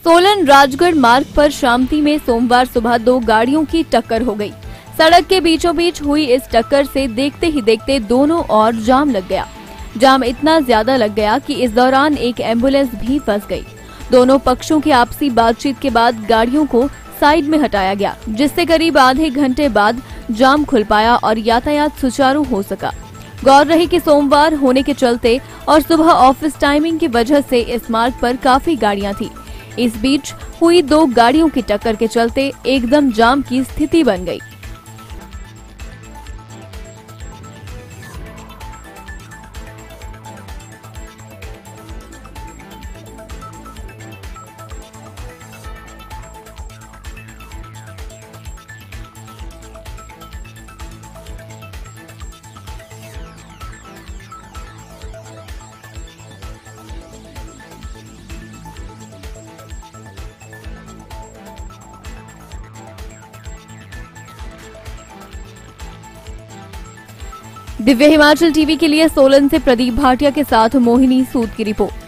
सोलन राजगढ़ मार्ग पर शामती में सोमवार सुबह दो गाड़ियों की टक्कर हो गई। सड़क के बीचों बीच हुई इस टक्कर से देखते ही देखते दोनों ओर जाम लग गया। जाम इतना ज्यादा लग गया कि इस दौरान एक एम्बुलेंस भी फंस गई। दोनों पक्षों की आपसी बातचीत के बाद गाड़ियों को साइड में हटाया गया, जिससे करीब आधे घंटे बाद जाम खुल पाया और यातायात सुचारू हो सका। गौर रही कि सोमवार होने के चलते और सुबह ऑफिस टाइमिंग की वजह से इस मार्ग पर काफी गाड़ियां थी। इस बीच हुई दो गाड़ियों की टक्कर के चलते एकदम जाम की स्थिति बन गई। दिव्य हिमाचल टीवी के लिए सोलन से प्रदीप भाटिया के साथ मोहिनी सूद की रिपोर्ट।